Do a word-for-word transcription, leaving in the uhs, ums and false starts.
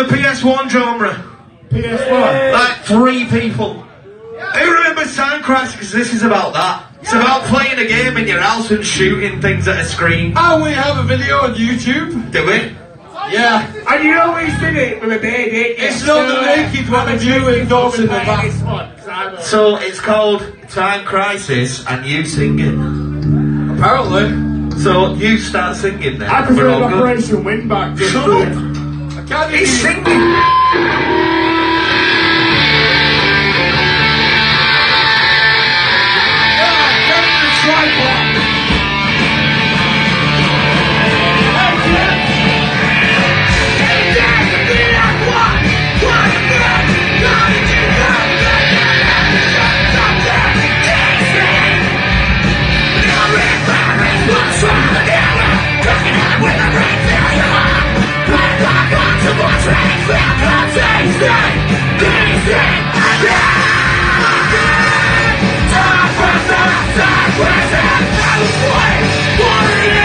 the P S one genre? P S one? Like three people. Who remembers Time Crisis? Because this is about that. It's about playing a game in your house and shooting things at a screen. Oh, we have a video on YouTube. Do we? Yeah. And you always did it with a baby. It's not the naked one of you and dogs in the back. So it's called Time Crisis and you sing it. Apparently. So you start singing then. I prefer Operation Windback. Shut up. I can't He's even... singing. What